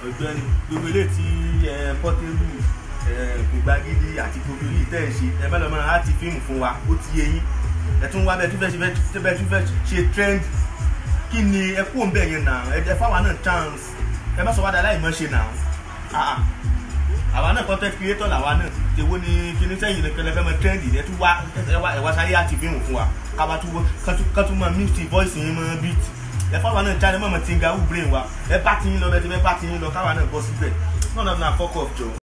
ọ̀gbẹ́ni gbogbo ilé tí pọ́tébù Gbàgìdì àti gbogbo ilé tẹ́ ẹ̀ ṣe ẹ bá lọ máa láti fíìmù fún wa ó ti yé yín ẹ tún wá bẹ́ẹ̀ tún fẹ́ ṣe trend kí ni ẹ kú òun bẹ́ẹ̀ yẹn náà ẹ fáwa náà chance ẹ má sọ wá dáadáa ìmọ̀ ṣe náà àwa náà content creator làwa náà èwo ni kíní sẹ́yìn ní kẹlẹ́fẹ́ mọ trend ẹ tún wá ẹ wá sáyé àti fíìmù fún wa kábà tún kátún mọ mix voice yín mọ beat ẹ fáwa náà jáde mọ̀ mọ̀ tí ń ga wú brain wa ẹ bá ti yín lọ bẹ́ẹ̀ tí bẹ́ẹ̀ bá ti yín lọ káwa náà bọ́ síbẹ̀ náà náà fọ́kọ̀ jọ.